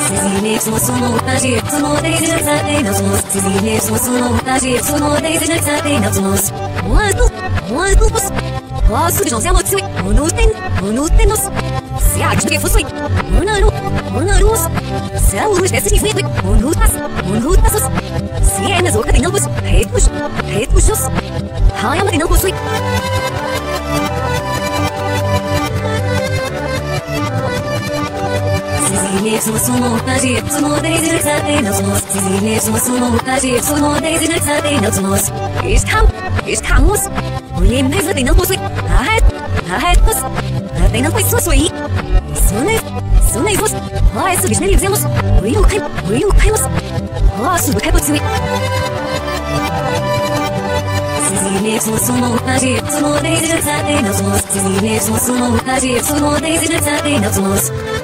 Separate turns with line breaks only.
Esses mesmos somos agir, somos desejos nós somos. Esses mesmos somos agir, somos desejos nós somos. Posso de José Motsui, Monutenos, se há que fosse, Monarus, se há luz desse nível, Monutas, se é nas ocas de novos, repuxos, Hayama de novo sui. Esses mesmos somos agir, somos desejos nós somos. Esses mesmos somos agir, somos desejos nós somos. Estamos. Mulher mesmo tem não possui. Tem não possui sui. Sunei vos. Vai subir nele dizemos. Will caimos. Subo cai possui. Esses mesmos somos agir, somos desejos nós somos. Esses mesmos somos agir, somos desejos nós somos.